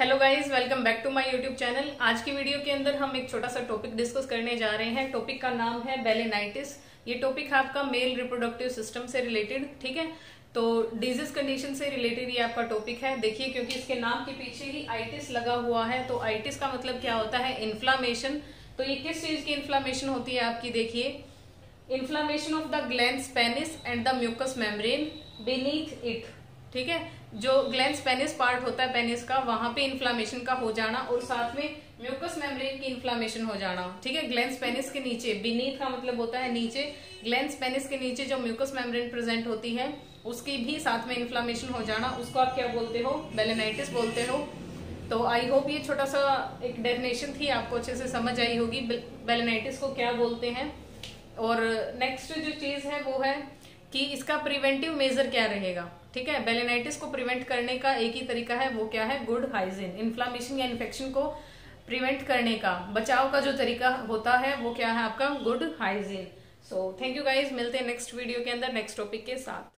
Hello guys, welcome back to my YouTube channel. आज की video के अंदर हम एक छोटा सा टॉपिक डिस्कस करने जा रहे हैं। टॉपिक का नाम है बेलेनाइटिस। ये टॉपिक है आपका मेल रिप्रोडक्टिव सिस्टम से रिलेटेड, ठीक है। तो डिजीज कंडीशन से रिलेटेड ये आपका टॉपिक है। देखिए, क्योंकि इसके नाम के पीछे ही आइटिस लगा हुआ है, तो आइटिस का मतलब क्या होता है? इन्फ्लामेशन। तो ये किस चीज की इन्फ्लामेशन होती है आपकी? देखिए, inflammation of the glands penis and the mucous membrane beneath it, ठीक है। जो ग्लैंड्स पेनिस पार्ट होता है पेनिस का, वहां पे इन्फ्लामेशन का हो जाना और साथ में म्यूकस मेम्ब्रेन की इन्फ्लामेशन हो जाना, ठीक है। ग्लैंड्स पेनिस के नीचे, बीनीथ का मतलब होता है नीचे, ग्लैंड्स पेनिस के नीचे जो म्यूकस मेम्ब्रेन प्रेजेंट होती है उसकी भी साथ में इन्फ्लामेशन हो जाना, उसको आप क्या बोलते हो? बेलेनाइटिस बोलते हो। तो आई होप ये छोटा सा एक डेफिनेशन थी, आपको अच्छे से समझ आई होगी बेलेनाइटिस को क्या बोलते हैं। और नेक्स्ट जो चीज है वो है कि इसका प्रिवेंटिव मेजर क्या रहेगा, ठीक है। बेलेनाइटिस को प्रिवेंट करने का एक ही तरीका है, वो क्या है? Good hygiene. इन्फ्लामेशन या इन्फेक्शन को प्रिवेंट करने का, बचाव का जो तरीका होता है वो क्या है आपका? Good hygiene. So thank you guys, मिलते हैं नेक्स्ट वीडियो के अंदर नेक्स्ट टॉपिक के साथ।